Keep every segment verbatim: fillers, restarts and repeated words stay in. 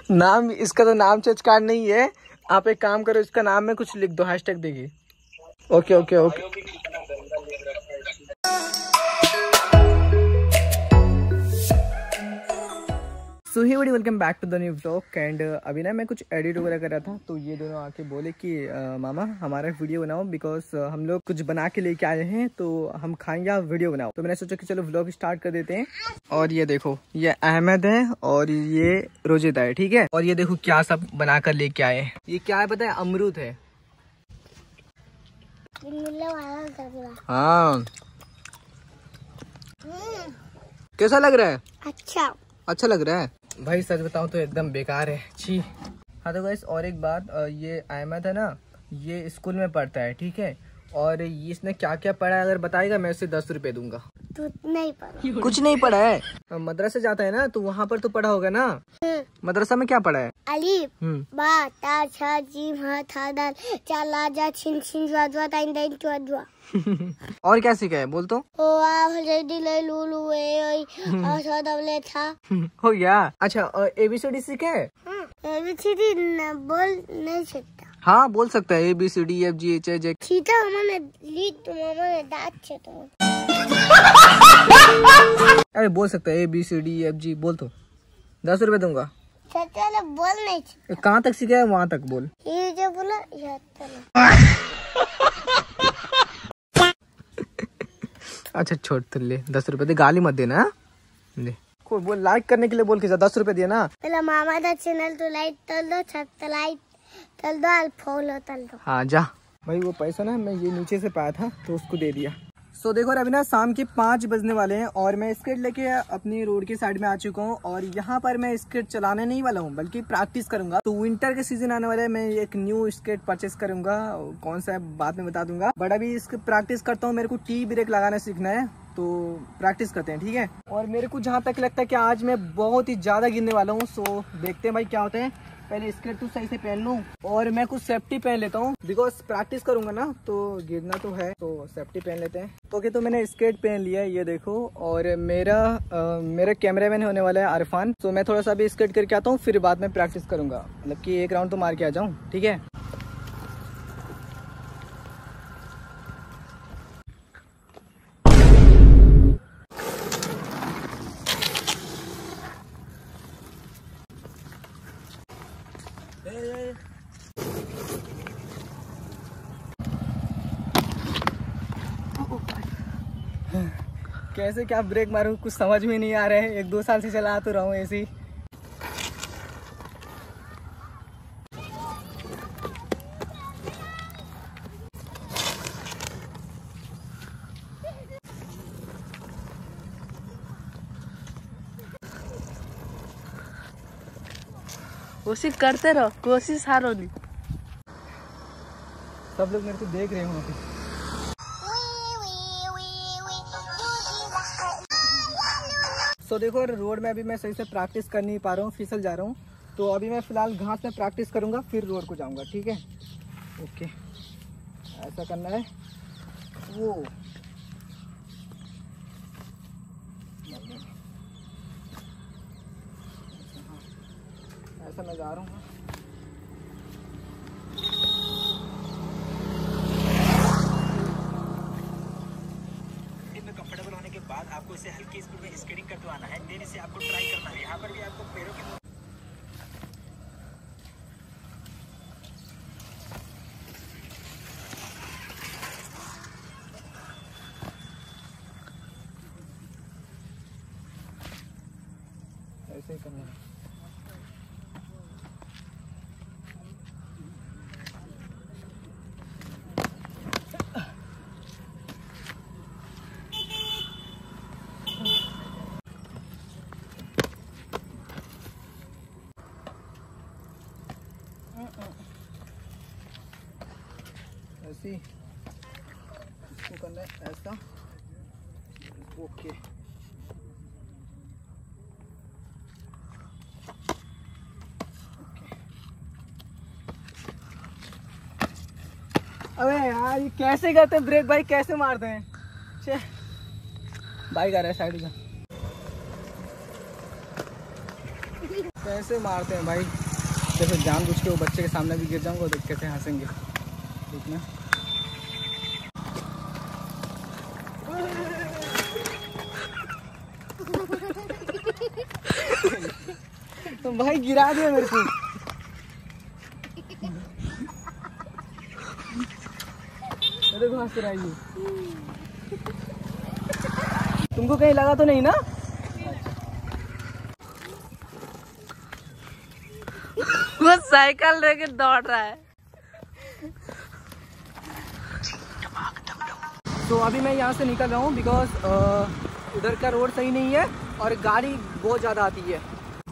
नाम इसका तो नाम चेंज कार्ड नहीं है। आप एक काम करो, इसका नाम में कुछ लिख दो, हैशटैग देगी। Okay okay okay. So hi buddy welcome back to the new vlog. And अभी ना मैं कुछ एडिट वगैरह कर रहा था, तो ये दोनों आके बोले कि uh, मामा हमारा वीडियो बनाओ, बिकॉज uh, हम लोग कुछ बना के लेके आए हैं, तो हम खाएंगे, आप वीडियो बनाओ। तो मैंने सोचा कि चलो व्लॉग स्टार्ट कर देते हैं। और ये देखो, ये अहमद है और ये रोजिता है, ठीक है। और ये देखो क्या सब बना कर लेके आए हैं। ये क्या है पता है? अमरूद है। हाँ, कैसा लग रहा है? अच्छा अच्छा लग रहा है भाई। सच बताऊं तो एकदम बेकार है, छी। हाँ तो गाइस, और एक बात, ये अहमद है ना, ये स्कूल में पढ़ता है, ठीक है। और इसने क्या क्या पढ़ा है अगर बताएगा, मैं उसे दस रुपए दूंगा। तो नहीं पढ़ा, कुछ नहीं पढ़ा है। मदरसे जाता है ना, तो वहाँ पर तो पढ़ा होगा ना। मदरसा में क्या पढ़ा है? अलीफ बा ता छा जीम हा था दाल चाला जा छिन छिन ज्वा ज्वा ताइन ताइन ज्वा ज्वा। और क्या सीखा है बोल तो? ओ आ हजदी ले लूलू ए ओई आशा दवले था। हो गया। अच्छा, एबीसीडी सीखे है? एबीसीडी न बोल नहीं सकता। हाँ बोल सकता है, A B C D F G H I J. सीधा हमने ली तो हमने दांत छे तो। अरे बोल सकता है A B C D F G, बोल तो दस रुपए दूंगा। चलो बोल नहीं सकता। कहाँ तक सीखा है वहाँ तक बोल। ये जो बोला ये अच्छा छोड़, तो ले दस रुपए दे, गाली मत देना। ले कोई बोल, लाइक करने के लिए बोल के दस रुपए दिया ना। पहले मामा दा चैनल तो लाइक कर दो, छत लाइक कर दो, और फॉलो कर दो। हाँ जा भाई। वो पैसा ना मैं ये नीचे से पाया था तो उसको दे दिया। सो so, देखो अभी ना शाम के पाँच बजने वाले हैं और मैं स्केट लेके अपनी रोड की साइड में आ चुका हूँ। और यहाँ पर मैं स्केट चलाने नहीं वाला हूँ, बल्कि प्रैक्टिस करूंगा। तो विंटर के सीजन आने वाला है, मैं एक न्यू स्केट परचेस करूंगा। कौन सा है बाद में बता दूंगा, बट अभी इसकी प्रैक्टिस करता हूँ। मेरे को टी ब्रेक लगाना सीखना है, तो प्रैक्टिस करते हैं, ठीक है। और मेरे को जहाँ तक लगता है कि आज मैं बहुत ही ज्यादा गिरने वाला हूँ। सो देखते हैं भाई क्या होता है। पहले स्केट तो सही से पहन लूं और मैं कुछ सेफ्टी पहन लेता हूँ, बिकॉज प्रैक्टिस करूंगा ना, तो गिरना तो है, तो सेफ्टी पहन लेते हैं। ओके, तो मैंने स्केट पहन लिया है, ये देखो। और मेरा आ, मेरा कैमरामैन होने वाला है अरफान। तो मैं थोड़ा सा भी स्केट करके आता हूँ, फिर बाद में प्रैक्टिस करूंगा। मतलब कि एक राउंड तो मार के आ जाऊँ, ठीक है। कैसे क्या ब्रेक मारूं कुछ समझ में नहीं आ रहा है। एक दो साल से चला तो रहा हूँ ऐसे ही। कोशिश करते रहो, कोशिश हारो नहीं। सब लोग मेरे को देख रहे हैं। तो देखो रोड में अभी मैं सही से प्रैक्टिस कर नहीं पा रहा हूँ, फिसल जा रहा हूँ। तो अभी मैं फिलहाल घास में प्रैक्टिस करूँगा, फिर रोड को जाऊँगा, ठीक है। ओके, ऐसा करना है। वो ऐसा मैं जा रहा हूँ। कंफर्टेबल होने के बाद आपको इसे हल्की स्पीड में स्केटिंग करते आना है। देन इसे आपको ट्राई करना है। यहाँ पर भी आपको पैरों की ऐसे ही करना है। ऐसे इसको करना है ऐसा। ओके, अबे यार ये कैसे करते हैं ब्रेक भाई, कैसे मारते हैं? बाइक आ रहा है साइड में। कैसे मारते हैं भाई, जैसे जानबूझ के वो बच्चे के सामने भी गिर जाऊंगा तो कैसे हंसेंगे। ठीक ना, तो भाई गिरा दिया मेरे को। देखो हंस रहा है ये। तुमको कहीं लगा तो नहीं ना? वो साइकिल लेके दौड़ रहा है। तो अभी मैं यहाँ से निकल रहा हूँ बिकॉज उधर का रोड सही नहीं है और गाड़ी बहुत ज़्यादा आती है।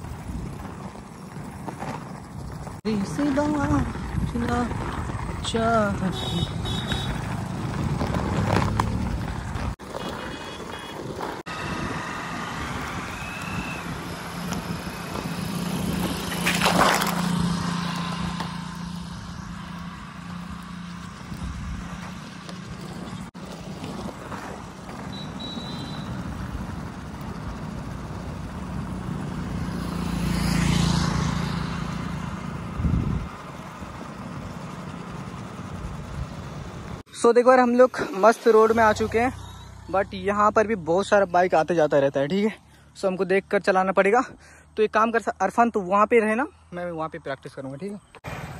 सो so, देखो यार हम लोग मस्त रोड में आ चुके हैं, बट यहाँ पर भी बहुत सारा बाइक आते जाता रहता है। ठीक है, सो हमको देख कर चलाना पड़ेगा। तो एक काम कर, अरफान तो वहाँ पे रहे ना, मैं वहाँ पे प्रैक्टिस करूँगा। ठीक है,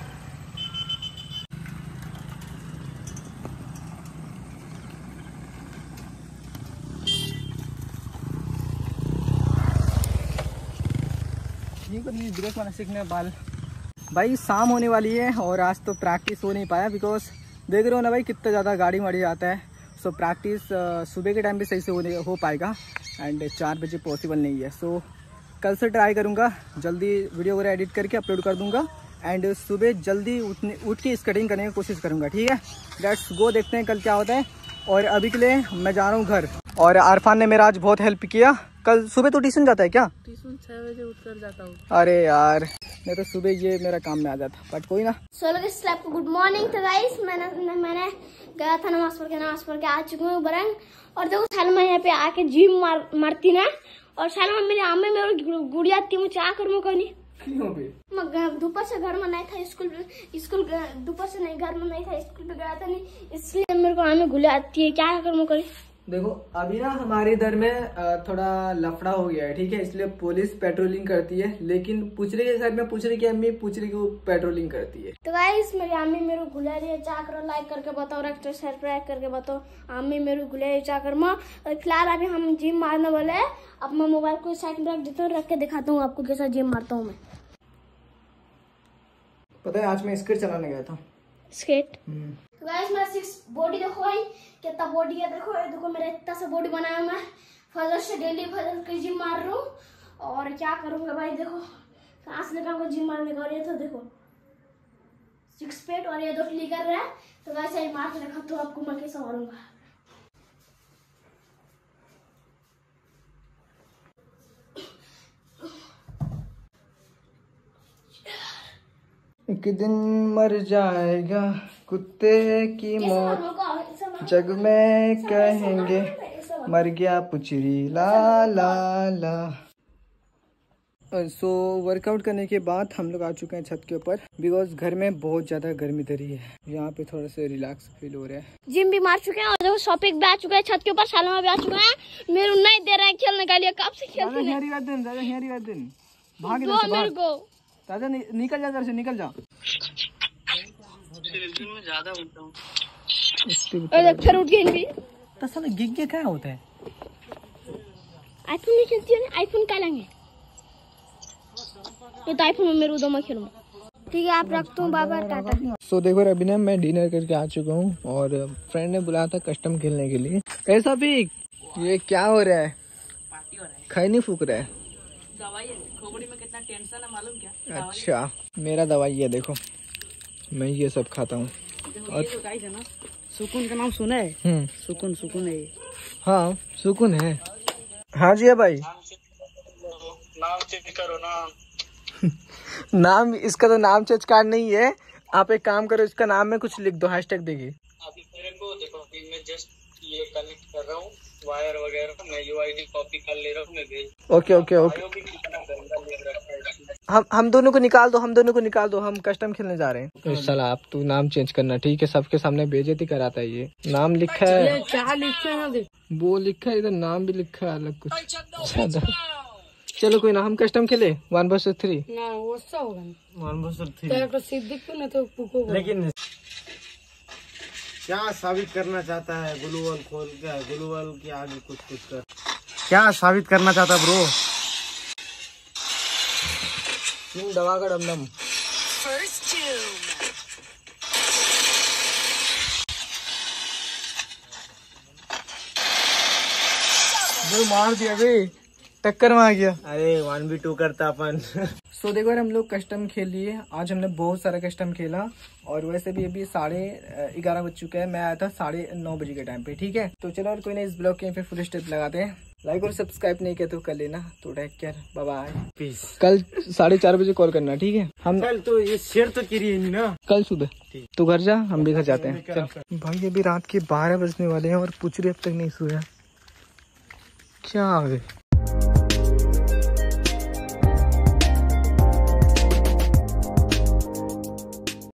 ब्रेक मारना सीखने बाल। भाई शाम होने वाली है और आज तो प्रैक्टिस हो नहीं पाया बिकॉज देख रहे हो ना भाई कितना ज़्यादा गाड़ी वाड़ी आता है। सो प्रैक्टिस सुबह के टाइम पे सही से हो हो पाएगा एंड चार बजे पॉसिबल नहीं है। सो कल से ट्राई करूँगा, जल्दी वीडियो वगैरह एडिट करके अपलोड कर दूँगा एंड सुबह जल्दी उठने उठ के स्केटिंग करने की कोशिश करूँगा। ठीक है, लेट्स गो, देखते हैं कल क्या होता है। और अभी के लिए मैं जा रहा हूँ घर। और अरफान ने मेरा आज बहुत हेल्प किया। कल सुबह तो ट्यूशन जाता है क्या? ट्यूशन छह बजे उठकर जाता हूँ। अरे यार मैं तो सुबह ये मेरा काम में आ जाता, बट कोई ना। सो गाइस आपको गुड मॉर्निंग। तो गाइस मैंने मैंने गया था नमाज पढ़ के नमाज पढ़ के आ चुकी हूँ बरंग। और देखो सालमा यहाँ पे आके जिम मार, मारती ना। और सालमा मेरे आमे मेरे गुड़िया थी, मुझे आ कर मुझे नहीं दोपहर से घर में नहीं था, स्कूल स्कूल दोपहर से नहीं घर में नहीं था, स्कूल पे गया था नहीं, इसलिए मेरे को आमे गुड़िया आती है। क्या कर मुझे देखो अभी ना हमारे इधर में थोड़ा लफड़ा हो गया है। ठीक है, इसलिए पुलिस पेट्रोलिंग करती है, लेकिन पुचरी के घर में पुचरी की अम्मी पुचरी को पेट्रोलिंग करती है। तो गाइस मेरी अम्मी मेरे गुलिया रही है, चाह करो लाइक करके बताओ, रेक्टर सब्सक्राइब करके बताओ अम्मी मेरे गुलिया चाह कर माँ। फिलहाल अभी हम जिम मारने वाले हैं। अब मैं मोबाइल को साइड में रख देता हूँ, रख के दिखाता हूँ आपको कैसा जिम मारता हूँ मैं। पता है आज मैं स्केट चलाने गया था। स्केट? तो गाइस मेरा सिक्स बॉडी देखो भाई कितना बॉडी है। देखो ये देखो मेरा इतना सा बॉडी बनाया मैं फजर से डेली फजर के जिम मार रहा हूँ। और क्या करूँगा भाई, देखो सांस लेकर जिम मारने का। और ये तो देखो सिक्स पेट और ये दो क्ली कर रहा है। तो वैसे ही मार के रखा तो आपको मैं कैसा मारूंगा। एक दिन मर जाएगा कुत्ते की मौत, जग में कहेंगे मर गया पुचरी ला ला ला। सो वर्कआउट करने के बाद हम लोग आ चुके हैं छत के ऊपर बिकॉज घर में बहुत ज्यादा गर्मी धरी है। यहाँ पे थोड़ा सा रिलैक्स फील हो रहा है। जिम भी मार चुके हैं और देखो शॉपिंग भी आ चुके हैं, छत के ऊपर सालमा भी आ चुके हैं। मेरे नहीं दे रहा है खेलने के लिए, कब से खेलते हैं भाग मेरे को। दादा नि, निकल जा इधर से, निकल जा। में ज्यादा उठता हूँ फिर उठ गई। तो साला गिग गिग क्या होता है? आईफोन में खेलती है ना, आईफोन का लेंगे ये तो आईफोन में मेरे उधर मैं खेलूंगा। ठीक है आप रखता हूँ, बाबा टाटा। सो so, देखो अभी ना मैं डिनर करके आ चुका हूँ और फ्रेंड ने बुलाया था कस्टम खेलने के लिए। कैसा भी ये क्या हो रहा है? पार्टी हो रहा है, खाई नहीं फूक रहा है। दवाई है, खोपड़ी में कितना टेंशन है मालूम क्या? अच्छा मेरा दवाई है, देखो मैं ये सब खाता हूँ। और तो गाइस है ना, सुकून का नाम सुना है? हम्म सुकून सुकून है। हाँ सुकून है। हाँ जी है भाई। नाम चेंज करो ना। नाम इसका तो नाम चेंज कार्ड नहीं है। आप एक काम करो, इसका नाम में कुछ लिख दो, हैशटैग देखिए। अभी मेरे को देखो अभी मैं जस्ट ये कनेक्ट कर रहा हूँ वायर वगैरह, मैं यूआईडी कॉपी कर ले रहा हूँ, मैं भेज। ओके ओके ओके भी कितना गंदा ले रखा है। हम हम दोनों को निकाल दो, हम दोनों को निकाल दो, हम कस्टम खेलने जा रहे हैं। साला आप तू नाम चेंज करना, ठीक है? सबके सामने बेइज्जती कराता है ये। नाम लिखा है, क्या लिखे हैं? वो लिखा है इधर, नाम भी लिखा है अलग कुछ। चलो कोई ना, हम कस्टम खेले one versus three. One versus three. लेकिन क्या साबित करना चाहता है ग्लूवल खोल के, ग्लूवल के आगे कुछ कुछ कर, क्या साबित करना चाहता है ब्रो? दवा का डमडम मार दिया बे, टक्कर में आ गया। अरे वन बी टू करता अपन। सो so, देखो यार, हम लोग कस्टम खेल लिए। आज हमने बहुत सारा कस्टम खेला और वैसे भी अभी साढ़े ग्यारह बज चुका है। मैं आया था साढ़े नौ बजे के टाइम पे, ठीक है? तो चलो और कोई नहीं, इस ब्लॉग के फिर फुल स्टेप लगाते हैं। लाइक और सब्सक्राइब नहीं किया तो कर लेना। तो take care, bye bye, peace. कल साढ़े चार बजे कॉल करना, ठीक है? हम कल तो ये शेयर तो करिए नहीं ना, कल सुबह। तो घर जा, हम भी घर जाते हैं। चल भाई, अभी रात के बारह बजने वाले हैं और पुचरी अब तक नहीं सोया। क्या आ गए?